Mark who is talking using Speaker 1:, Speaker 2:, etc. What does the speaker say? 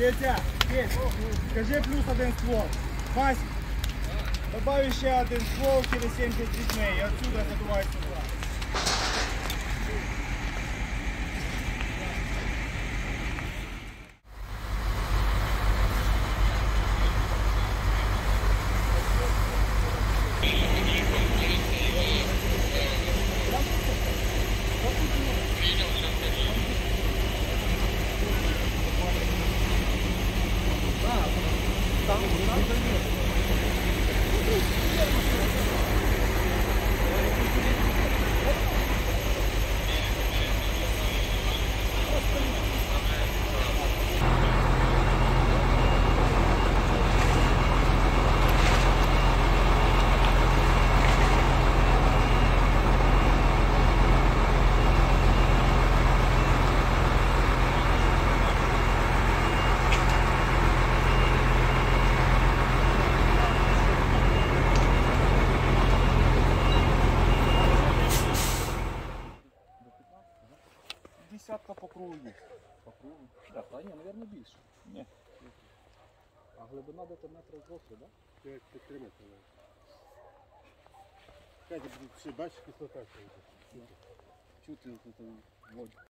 Speaker 1: Петя, скажи плюс один ствол. Вась, добавь ще один ствол через 70 дітей і отсюда задувай сюда. Десятка по кругу є.
Speaker 2: По кругу? Так, та ні, мабуть, більше.
Speaker 1: Ні.
Speaker 2: А глибина десь метрів 2, так?
Speaker 3: 3 метри. Катя, бачиш, кислота.
Speaker 2: Чути тут воду.